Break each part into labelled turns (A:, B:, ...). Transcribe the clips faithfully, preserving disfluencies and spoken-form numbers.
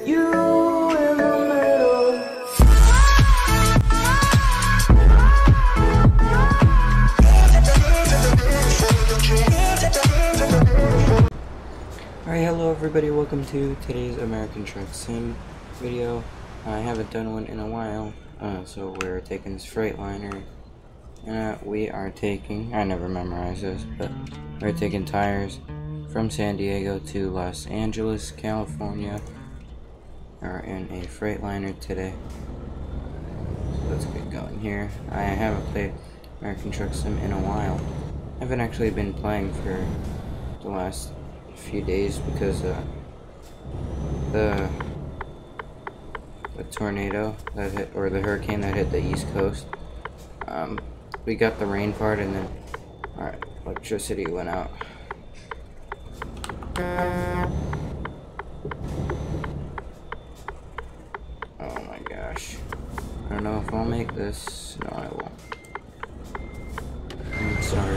A: You in the middle. Alright, hello everybody, welcome to today's American Truck Sim video. I haven't done one in a while, uh, so we're taking this Freightliner. Uh, we are taking, I never memorized this, but we're taking tires from San Diego to Los Angeles, California. Are in a Freightliner today. So let's get going here. I haven't played American Truck Sim in a while. I haven't actually been playing for the last few days because uh, the the tornado that hit, or the hurricane that hit the East Coast. Um, we got the rain part, and then our electricity went out. Oh my gosh. I don't know if I'll make this. No, I won't. I'm sorry.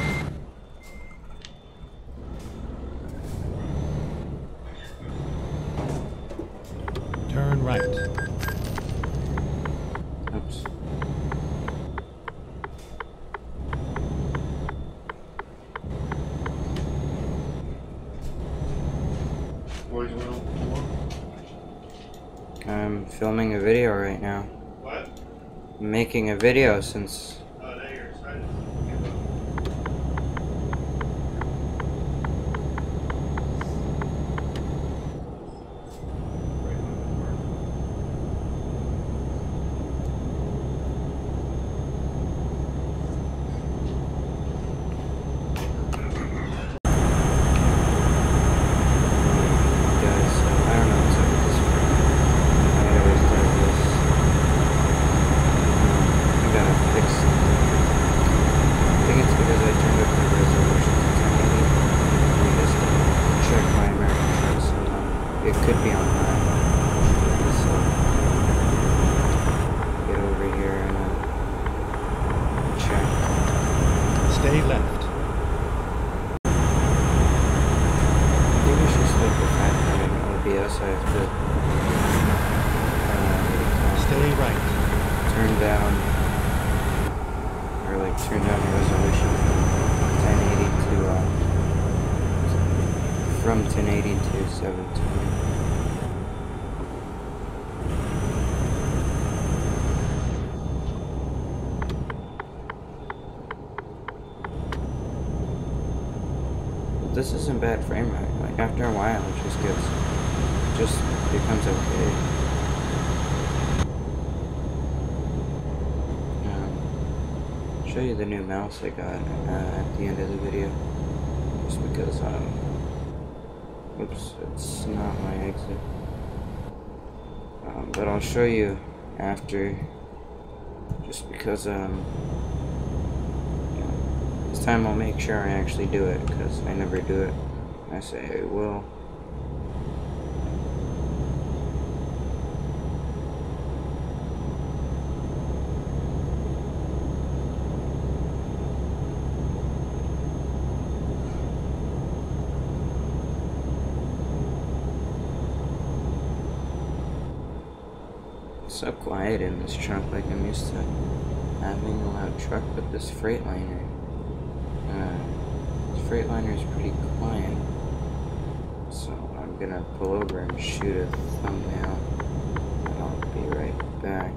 B: Turn right.
A: Oops. I'm filming a video right now.
C: What?
A: I'm making a video since...
C: Oh, now you're excited.
A: It could be on that. So, get over here and uh, check.
B: Stay left.
A: I think it's just like the fact that in O B S I have to uh,
B: Stay right.
A: turn down, or like turn down the resolution from ten eighty to uh, from ten eighty to seven twenty. This isn't bad frame rate. Like after a while, it just gets, it just becomes okay. Um, I'll show you the new mouse I got uh, at the end of the video, just because um, oops, it's not my exit. Um, but I'll show you after, just because um. This time I'll make sure I actually do it, because I never do it. I say I will. It's so quiet in this truck, like I'm used to having a loud truck, but this Freightliner. Uh, this Freightliner is pretty quiet, so I'm gonna pull over and shoot a thumbnail, and I'll be right back.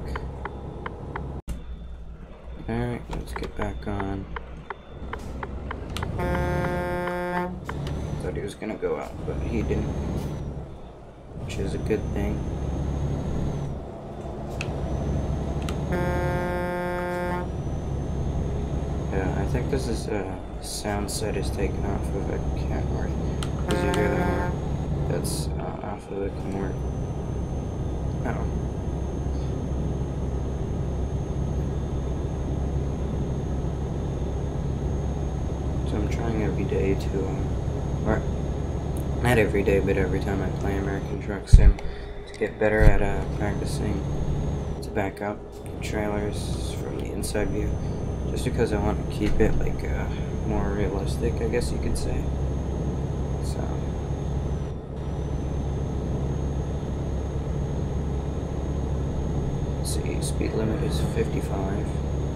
A: Alright, let's get back on. Thought he was gonna go out, but he didn't, which is a good thing. Yeah, I think this is uh, sound set is taken off of it can't work. Because you hear that one that's uh, off of it can work. Oh. So I'm trying every day to, um, or not every day, but every time I play American Truck Sim, to get better at uh, practicing to back up the trailers from the inside view. Just because I want to keep it like uh, more realistic, I guess you could say. So see, speed limit is fifty-five.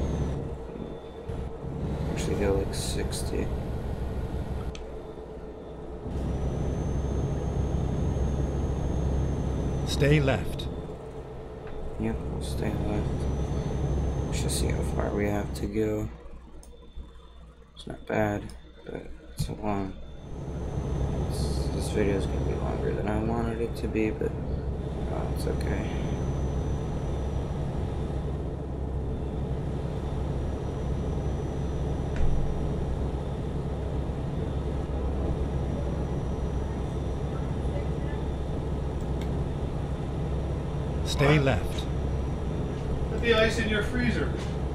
A: Actually go like sixty.
B: Stay left.
A: Yep, we'll stay left. Let's just see how far we have to go. It's not bad, but it's a long. It's, this video is gonna be longer than I wanted it to be, but oh, it's okay.
B: Stay left.
C: Put the ice in your freezer.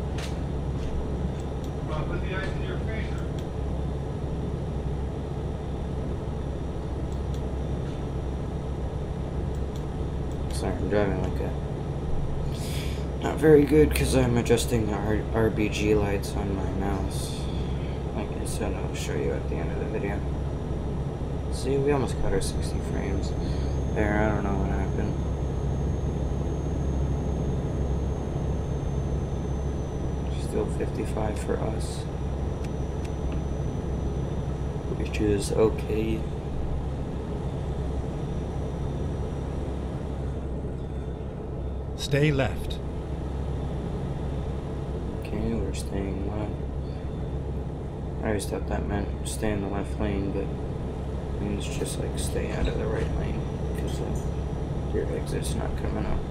C: Rob, put the ice in your freezer.
A: Sorry, I'm driving like a not very good because I'm adjusting the R RBG lights on my mouse. Like I said, I'll show you at the end of the video. See, we almost got our sixty frames there. I don't know what happened. Still fifty-five for us, which is okay.
B: Stay left.
A: Okay, we're staying left. I always thought that meant stay in the left lane, but it means just like stay out of the right lane because uh, your exit's not coming up.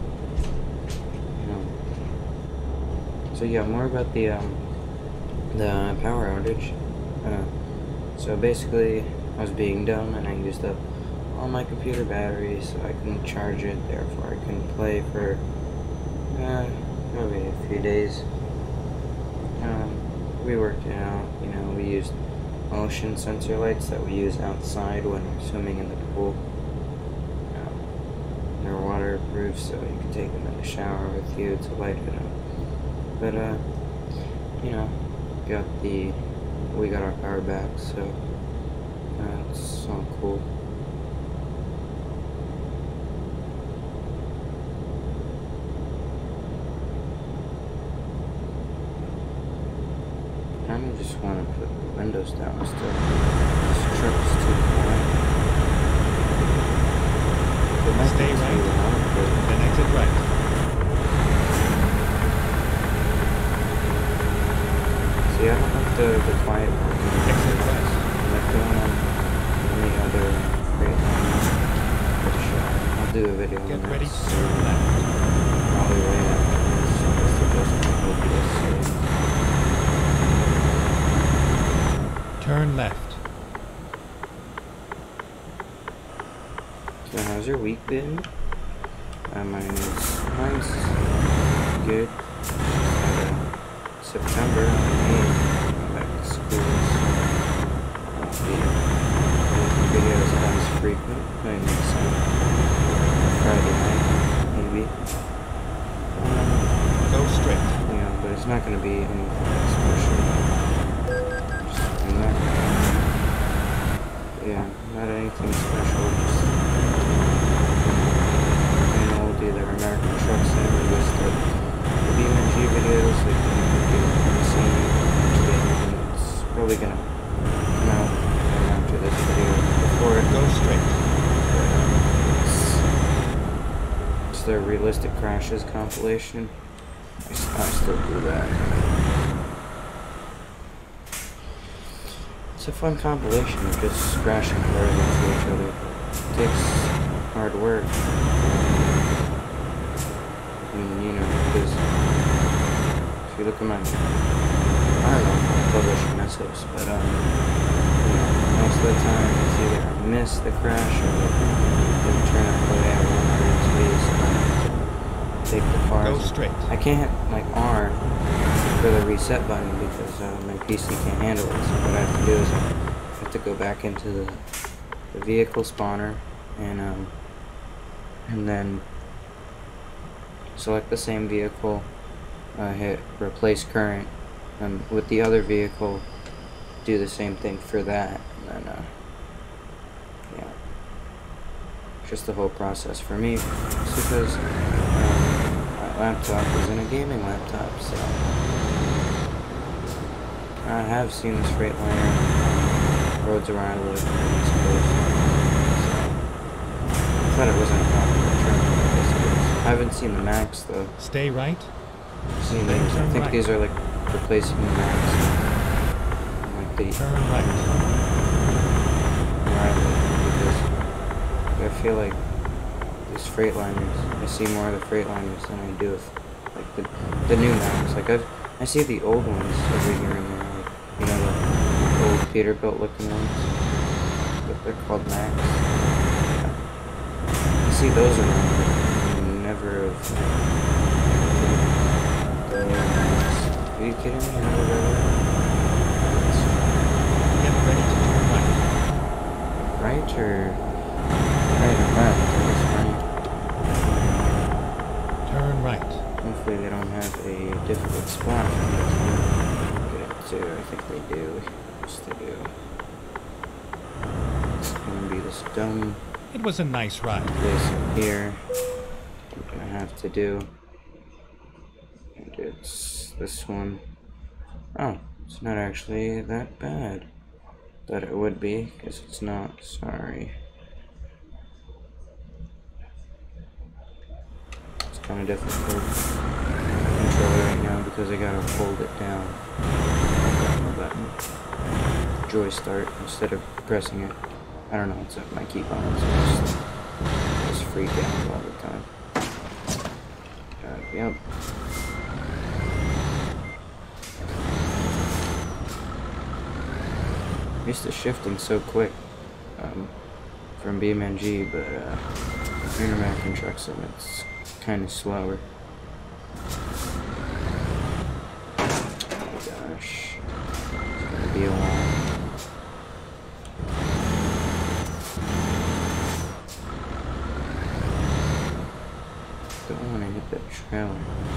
A: No. So yeah, more about the um, the power outage. Uh, so basically, I was being dumb and I used up all my computer batteries, so I couldn't charge it. Therefore, I couldn't play for uh, probably a few days. Um, we worked it out. You know, we used motion sensor lights that we use outside when we're swimming in the pool. Um, they're waterproof, so you can take them in the shower with you to light it up. But uh, you know, got the we got our power back, so uh, it's all cool. I kind of just want to put the windows down still. This truck's too quiet. It might
B: Stay
A: be too
B: right.
A: loud, but
B: Then exit right.
A: see, I don't like the, the quiet part.
B: Exit west.
A: Like the one on any other great line. Which uh, I'll do a video
B: Get
A: on
B: ready
A: that
B: to
A: soon.
B: turn left.
A: Probably right after this. So this is just my O B S series.
B: Turn left.
A: So how's your week been? Uh, mine's, mine's good. Uh, September eighth, I'm back to school. I'll be making videos as frequent. Maybe some Friday night, maybe. Um,
B: Go straight.
A: you know, but it's not going to be anything special. Just doing that. Yeah, not anything special. Just and we'll do the American Truck Sim, just the, the B M G videos that you can see. It's probably gonna come out right after this video. Before it
B: Go straight.
A: It's, it's the realistic crashes compilation. I, s- I still do that. It's a fun compilation of just crashing cars into each other. It takes hard work. I mean, you know, because if you look at my, I don't know if I publish mess-ups, but um, you know, most of the time it's either I miss the crash or it doesn't turn out the way I wanted it to be, so I have to take the cars.
B: Go straight.
A: I can't like R for the reset button because uh, my P C can't handle it. So what I have to do is I have to go back into the, the vehicle spawner and um and then select the same vehicle, uh, hit replace current, and with the other vehicle do the same thing for that, and then uh, yeah, just the whole process for me, just because um, I, laptop isn't a gaming laptop, so I have seen this Freightliner roads where I live in the East Coast, so I thought it wasn't a popular truck, but I guess it is. I haven't seen the Max though.
B: Stay right.
A: I've seen these. I think these are like replacing the Max. Like the
B: Turn right.
A: where I live, because I feel like these Freightliners, I see more of the Freightliners than I do of like the the new Max. Like I've I see the old ones every here and there, like you know the old Peterbilt looking ones, but they're called Max. I see those around, but never of the new Max. Are you kidding me? Never really.
B: Get ready to turn right.
A: Right or right or left? I guess right.
B: Turn right.
A: Hopefully they don't have a difficult spot for me to get to. I think they do. Yes, they do. It's gonna be this dumb
B: It was a nice ride.
A: place up here. What I have to do. And it's this one. Oh, it's not actually that bad. Thought it would be, because it's not. Sorry. Kind of difficult to control it right now because I gotta hold it down on the button. Joy start instead of pressing it. I don't know what's up with my keyboard, so I just, I just freak out all the time. Uh, yep. I'm used to shifting so quick um, from B M G, but uh, here in American Truck Sim, it's kind of slower. Oh my gosh. It's gonna be a while. Don't want to hit that trailer.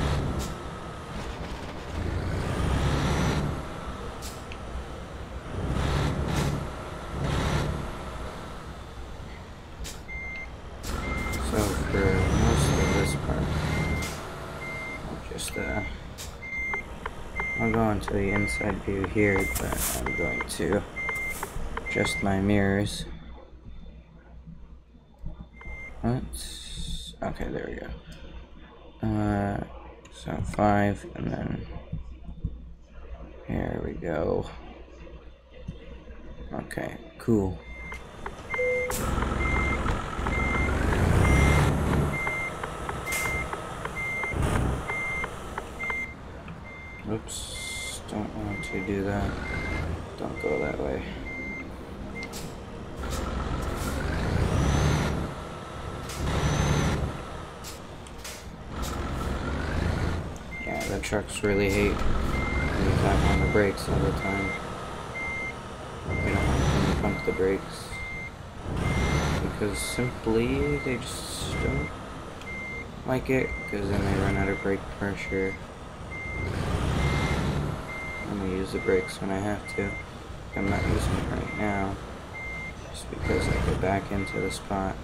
A: So for most of this part, I'll just uh, I'll go into the inside view here, but I'm going to adjust my mirrors. What? Okay, there we go. Uh, so five, and then here we go. Okay, cool. Oops, don't want to do that. Don't go that way. Yeah, the trucks really hate when you tap on the brakes all the time. They don't like when you pump the brakes. Because simply, they just don't like it, because then they run out of brake pressure. I'm gonna use the brakes when I have to. I'm not using it right now, just because I go back into the spot.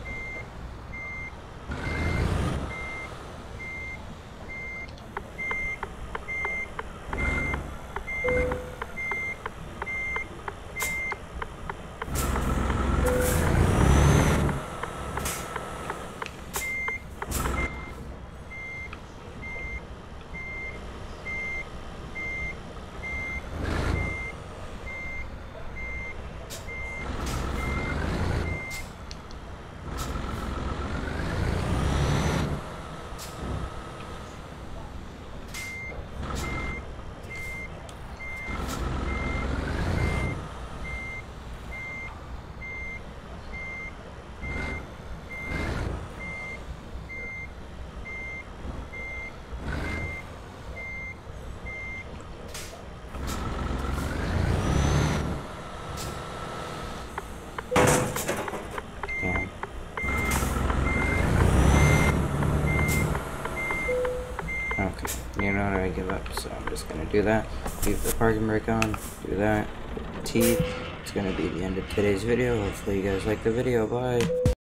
A: Okay, you know what, I give up, so I'm just gonna do that. Leave the parking brake on, do that, T. It's gonna be the end of today's video. Hopefully you guys like the video, bye.